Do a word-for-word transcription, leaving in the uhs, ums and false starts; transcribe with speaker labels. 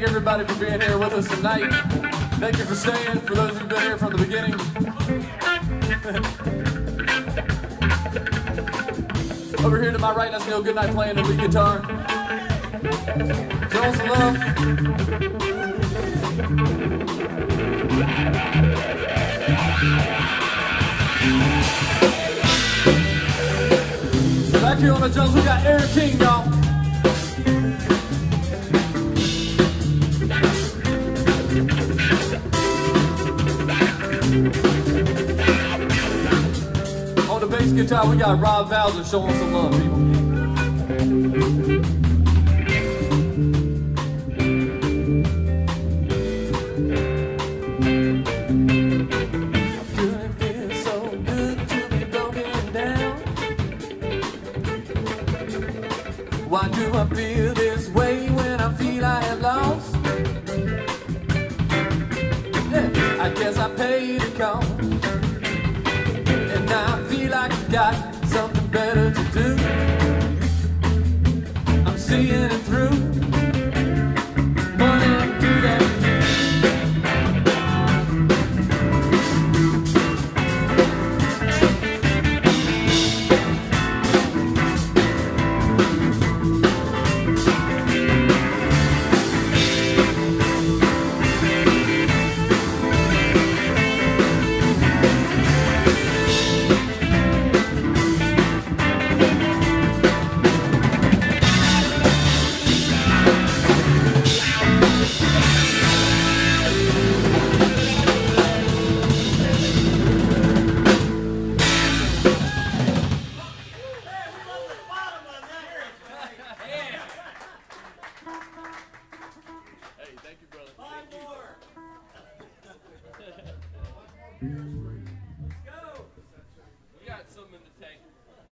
Speaker 1: thank everybody for being here with us tonight. Thank you for staying, for those who've been here from the beginning. Over here to my right, that's Neil Goodnight playing the lead guitar. Show us some love. Back here on the drums, we got Eric King, y'all. On the bass guitar, we got Rob Bowser showing some love, people. Why do I feel this way when I feel I have lost? Yeah, I guess I paid the cost, and now I feel like I got